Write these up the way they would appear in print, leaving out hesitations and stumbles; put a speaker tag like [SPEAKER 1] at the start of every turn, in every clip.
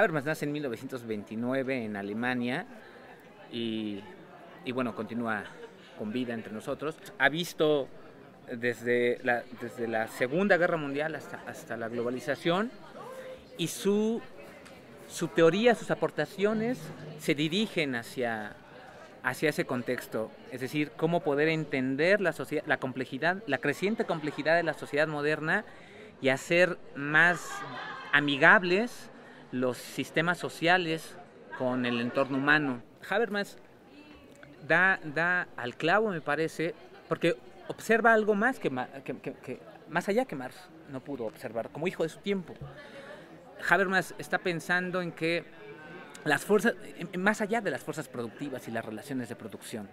[SPEAKER 1] Habermas nace en 1929 en Alemania y, bueno, continúa con vida entre nosotros. Ha visto desde la Segunda Guerra Mundial hasta la globalización, y su teoría, sus aportaciones se dirigen hacia ese contexto, es decir, cómo poder entender la sociedad, la complejidad, la creciente complejidad de la sociedad moderna y hacer más amigables los sistemas sociales con el entorno humano. Habermas da al clavo, me parece, porque observa algo más que más allá que Marx no pudo observar, como hijo de su tiempo. Habermas está pensando en que las fuerzas, más allá de las fuerzas productivas y las relaciones de producción.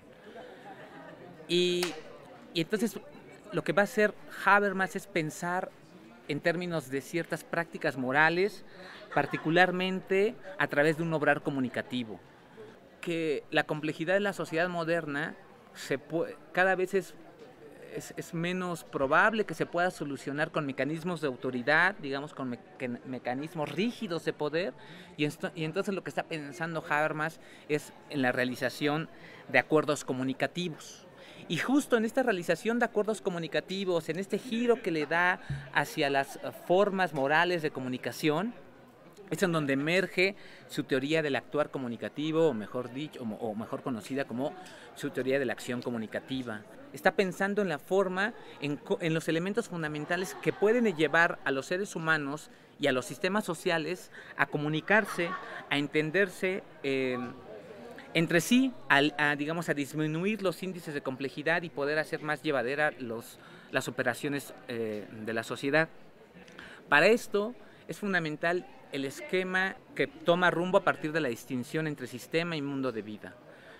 [SPEAKER 1] Y entonces lo que va a hacer Habermas es pensar en términos de ciertas prácticas morales, particularmente a través de un obrar comunicativo. Que la complejidad de la sociedad moderna cada vez es menos probable que se pueda solucionar con mecanismos de autoridad, digamos, con mecanismos rígidos de poder, y entonces lo que está pensando Habermas es en la realización de acuerdos comunicativos. Y justo en esta realización de acuerdos comunicativos, en este giro que le da hacia las formas morales de comunicación, es en donde emerge su teoría del actuar comunicativo, o mejor dicho, o mejor conocida como su teoría de la acción comunicativa. Está pensando en la forma, en los elementos fundamentales que pueden llevar a los seres humanos y a los sistemas sociales a comunicarse, a entenderse entre sí, digamos, a disminuir los índices de complejidad y poder hacer más llevadera las operaciones de la sociedad. Para esto es fundamental el esquema que toma rumbo a partir de la distinción entre sistema y mundo de vida.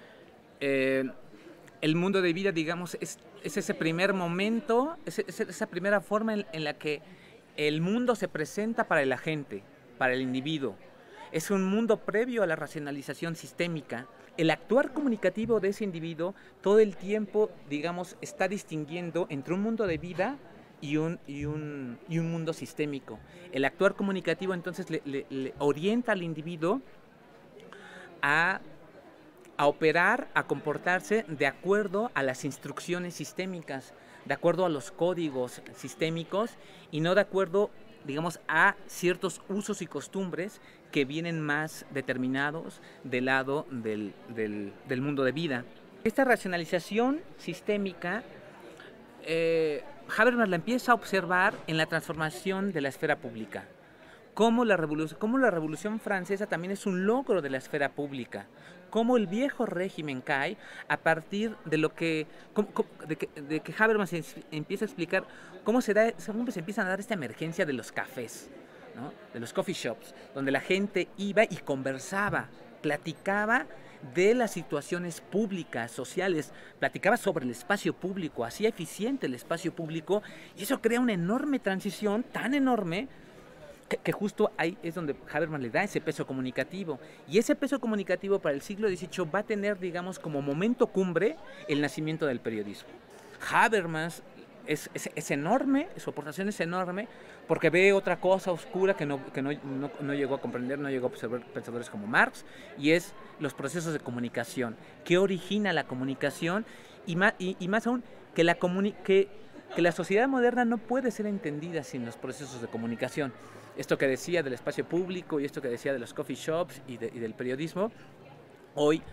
[SPEAKER 1] El mundo de vida, digamos, es ese primer momento, esa primera forma en la que el mundo se presenta para el agente, para el individuo. Es un mundo previo a la racionalización sistémica. El actuar comunicativo de ese individuo todo el tiempo, digamos, está distinguiendo entre un mundo de vida y un mundo sistémico. El actuar comunicativo entonces le orienta al individuo a operar, a comportarse de acuerdo a las instrucciones sistémicas, de acuerdo a los códigos sistémicos y no de acuerdo, digamos, a ciertos usos y costumbres que vienen más determinados del lado del mundo de vida. Esta racionalización sistémica Habermas la empieza a observar en la transformación de la esfera pública. Cómo la Revolución Francesa también es un logro de la esfera pública. Cómo el viejo régimen cae a partir de que Habermas empieza a explicar cómo se empieza a dar esta emergencia de los cafés, ¿no? De los coffee shops, donde la gente iba y conversaba, platicaba de las situaciones públicas, sociales, platicaba sobre el espacio público, hacía eficiente el espacio público, y eso crea una enorme transición, tan enorme, que justo ahí es donde Habermas le da ese peso comunicativo. Y ese peso comunicativo para el siglo XVIII va a tener, digamos, como momento cumbre el nacimiento del periodismo. Habermas es enorme, su aportación es enorme, porque ve otra cosa oscura que no llegó a comprender, no llegó a observar pensadores como Marx, y es los procesos de comunicación. ¿Qué origina la comunicación? Y más aún, que la sociedad moderna no puede ser entendida sin los procesos de comunicación. Esto que decía del espacio público y esto que decía de los coffee shops y del periodismo, hoy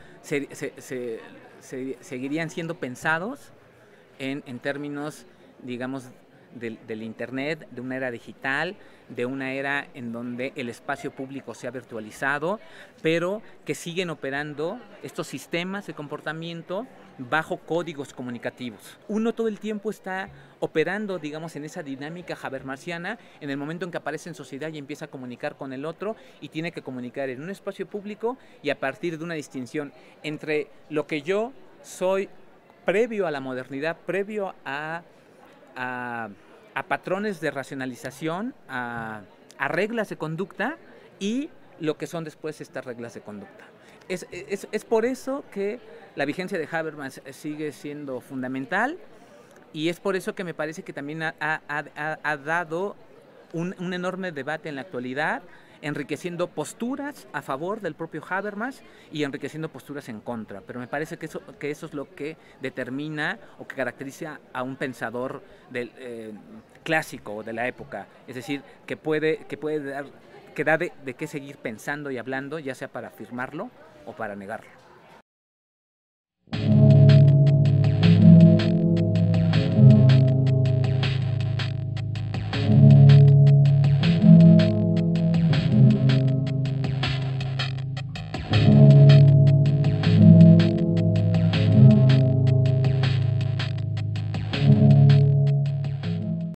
[SPEAKER 1] seguirían siendo pensados en términos, digamos, del Internet, de una era digital, de una era en donde el espacio público se ha virtualizado, pero que siguen operando estos sistemas de comportamiento bajo códigos comunicativos. Uno todo el tiempo está operando, digamos, en esa dinámica habermasiana en el momento en que aparece en sociedad y empieza a comunicar con el otro y tiene que comunicar en un espacio público y a partir de una distinción entre lo que yo soy previo a la modernidad, previo a patrones de racionalización, a reglas de conducta y lo que son después estas reglas de conducta. Es por eso que la vigencia de Habermas sigue siendo fundamental y es por eso que me parece que también ha dado un enorme debate en la actualidad enriqueciendo posturas a favor del propio Habermas y enriqueciendo posturas en contra. Pero me parece que eso es lo que determina o que caracteriza a un pensador clásico de la época. Es decir, que da de qué seguir pensando y hablando, ya sea para afirmarlo o para negarlo.